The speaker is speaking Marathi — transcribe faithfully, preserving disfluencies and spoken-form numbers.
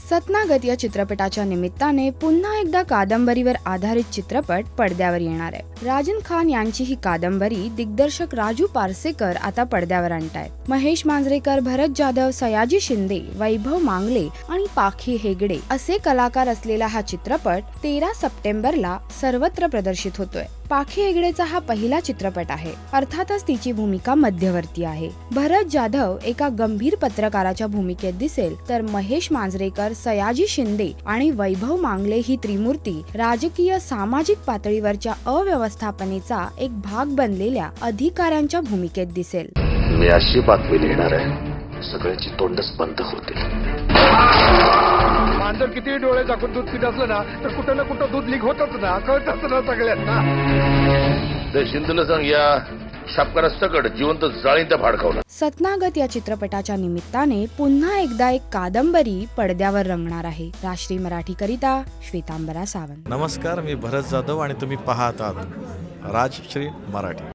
सतनागत या चित्रपटाच्या निमित्ताने पुन्हा एकदा कादंबरीवर आधारित चित्रपट पडद्यावर येणार आहे। राजन खान यांची ही कादंबरी दिग्दर्शक राजू पारसेकर आता पडद्यावर आणतायत। महेश मांजरेकर, भरत जाधव, सयाजी शिंदे, वैभव मांगले आणि पाखी हेगडे असे कलाकार असलेला हा चित्रपट तेरा सप्टेंबरला सर्वत्र प्रदर्शित होतोय। पाखी हेगडेचा हा पहिला चित्रपट आहे, अर्थातच तिची भूमिका मध्यवर्ती आहे। भरत जाधव एका गंभीर पत्रकाराच्या भूमिकेत दिसेल, तर महेश मांजरेकर, सयाजी शिंदे आणि वैभव मांगले ही त्रिमूर्ती राजकीय सामाजिक पातळीवरच्या अव्यवस्थापनेचा एक भाग बनलेल्या अधिकाऱ्यांच्या भूमिकेत दिसेल। मी अशी बातमी लिहिणार आहे, सगळ्यांची तोंडच बंद होतील। मांजर किती डोळे झाकून दूध पित असलं ना तर कुठं ना कुठं दूध लीक होतच ना, कळतच ना सगळ्यांना। ते शिंदेला सांग या शापकाला सकट जिवंत जाळींचा भाड खावला। सतनागत या चित्रपटाच्या निमित्ताने पुन्हा एकदा एक कादंबरी पडद्यावर रंगणार आहे। राष्ट्रीय मराठी करिता श्वेतांबरा सावंत। नमस्कार, मी भरत जाधव आणि तुम्ही पाहत आहात राजश्री मराठी।